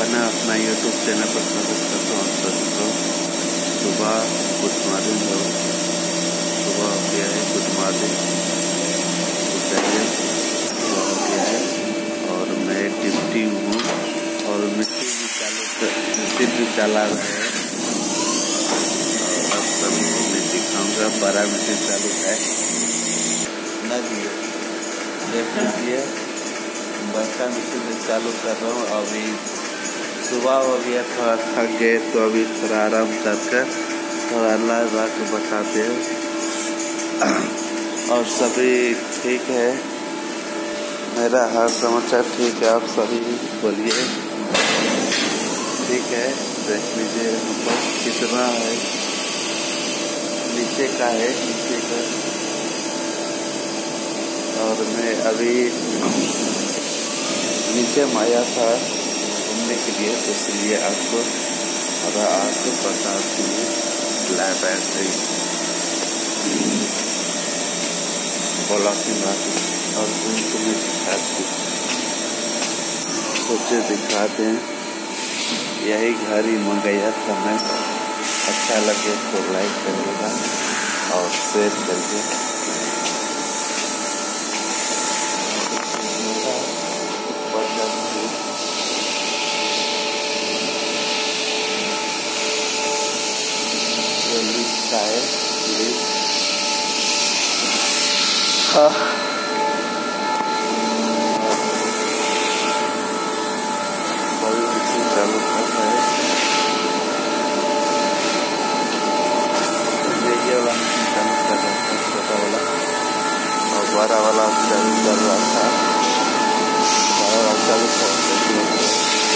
अपना YouTube channel पर स्वागत करता हूँ आप सभी को। सुबह गुड मॉर्निंग हो, सुबह हो गया है, गुड मॉर्निंग उठाइए, सुबह हो गया है और मैं ड्यूटी हूँ और मशीन भी चला रहे हैं और आप सभी को मैं दिखाऊंगा। बड़ा मशीन चालू है ना जी, देख लीजिए बच्चा मशीन चालू कर रहा हूँ। अभी सुबह हो गया, थोड़ा थक गए तो अभी थोड़ा आराम करके थोड़ा अल्लाह को बताते हैं और सभी ठीक है। मेरा हाल समाचार ठीक है, आप सभी बोलिए ठीक है। देख लीजिए मतलब कितना है, नीचे का है, नीचे का। और मैं अभी नीचे माया था घूमने के लिए, तो इसलिए आपको बताती हूँ लाइव ऐसे ब्लॉगिंग और उनको भी दिखाती, सोचे दिखाते हैं। यही घर ही मंगाया था मैं, अच्छा लगे तो लाइक करिएगा और शेयर करिए। चालू करता है ये वाला मशीन चालू कर रहा था, छोटा वाला और बड़ा वाला चालू कर रहा था। बड़ा वाला चालू कर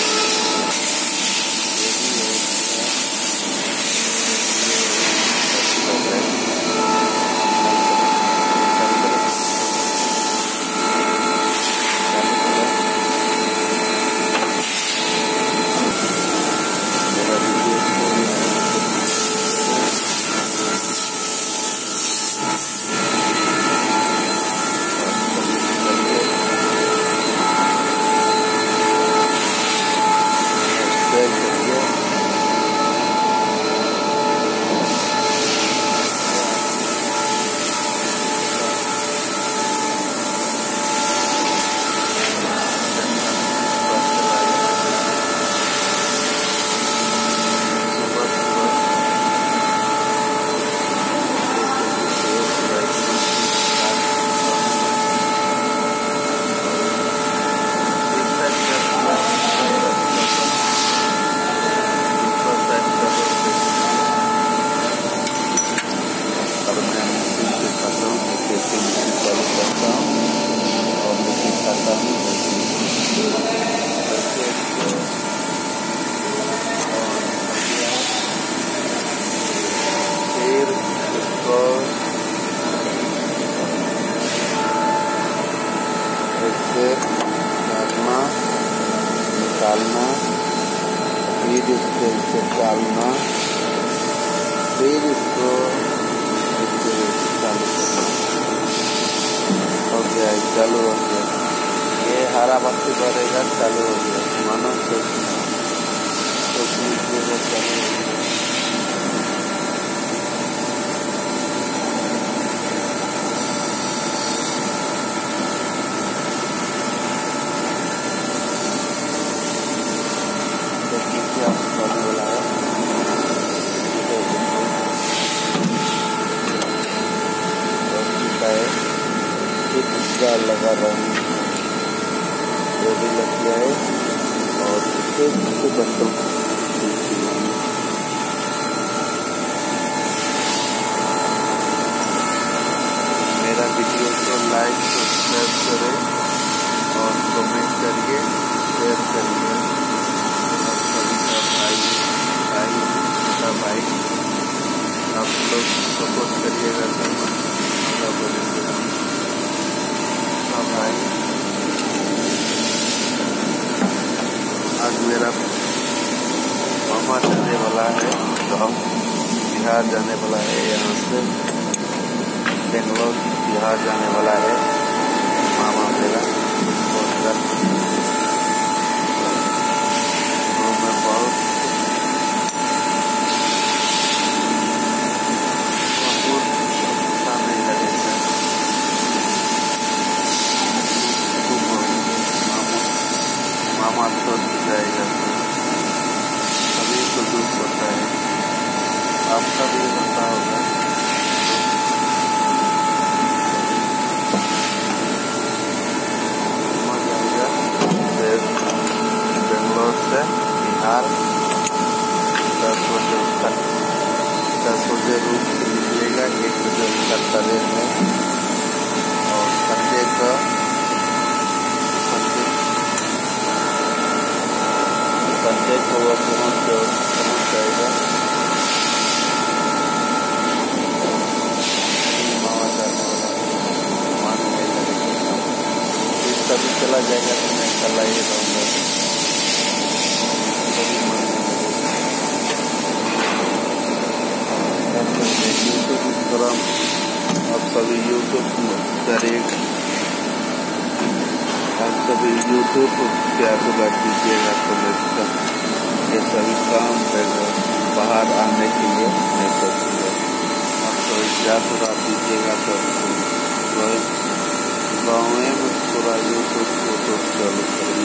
करना, निकालना, फिर इसको डालना, फिर इसको चालू करना। हो गया, चालू हो गया। ये हरा बत्ती बढ़ेगा, चालू हो गया। मानो सोच लीजिएगा चालू हो गया। होने वाला है लगा रहा हूँ, वो भी लग गया है और इससे बटन मेरा वीडियो को लाइक सब्सक्राइब करें और कमेंट करिए, शेयर करिए। आप सभी का भाई छोटा भाई, आप लोग सपोर्ट करिएगा सब बोलेंगे भाई। आज मेरा मामा जाने वाला है, गाँव बिहार जाने वाला है, यहाँ से बेंगलोर बिहार जाने वाला है मामा मेरा। बिहार 10 बजे रूम से निकलेगा, 1 बजे उसका ट्रेन है। और संडे को वो पहुँच जाएगा। मामा जाने वाला मान जाएगा, लेकिन सभी चला जाएगा तो मैं अकेला ही रहूँगा। यूट्यूब इंस्टाग्राम आप सभी यूट्यूब करें, आप सभी यूट्यूब पे आगे बढ़ दीजिएगा तो ये सभी काम बाहर आने के लिए मैं सोचूँगा। आप सभी ज़्यादा दीजिएगा तो गाँव में पूरा यूट्यूब चालू करें।